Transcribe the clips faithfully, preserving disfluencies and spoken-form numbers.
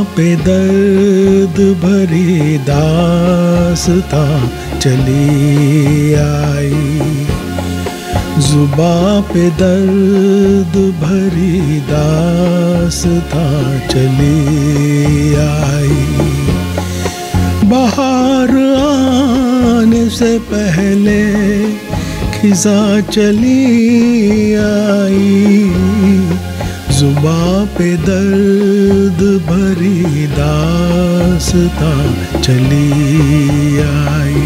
पे दर्द भरी दास्तां चली आई, जुबां पे दर्द भरी दास्तां चली आई। बाहर आने से पहले खिज़ां चली आई, जुबां पे दर्द भरी दास्तां चली आई।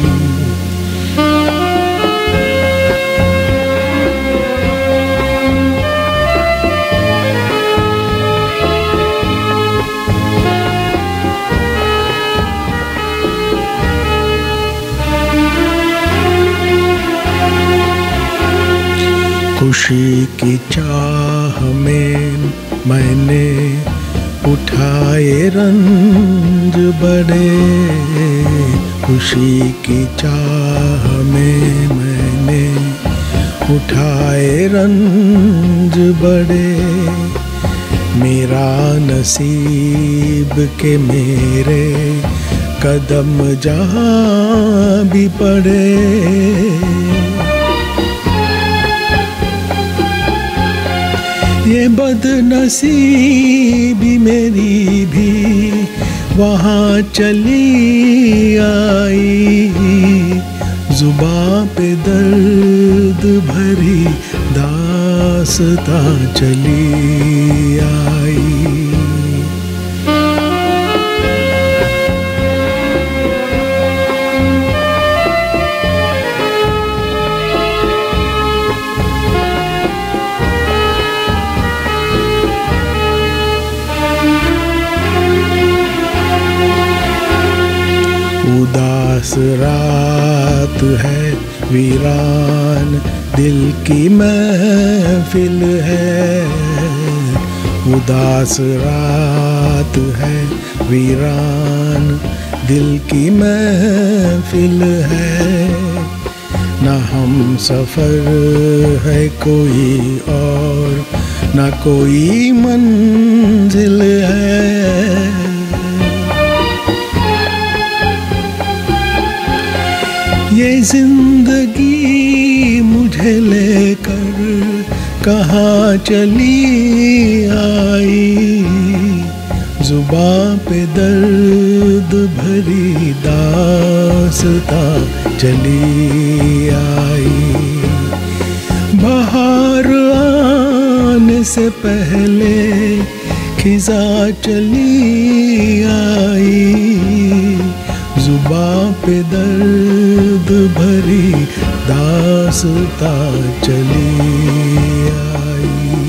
खुशी की चाह में मैंने उठाए रंज बड़े, खुशी की चाह में मैंने उठाए रंज बड़े। मेरा नसीब के मेरे कदम जहाँ भी पड़े, ये बदनसीबी मेरी भी वहाँ चली आई, जुबां पे दर्द भरी दास्तां चली आई। उदास रात है वीरान दिल की महफिल है, उदास रात है वीरान दिल की महफिल है। न हम सफ़र है कोई और न कोई मंजिल है, ये जिंदगी मुझे लेकर कहाँ चली आई, जुबां पे दर्द भरी दास्तां चली आई। बाहर आने से पहले खिज़ां चली आई, जुबां पे दर्द भरी दास्तां चली आई।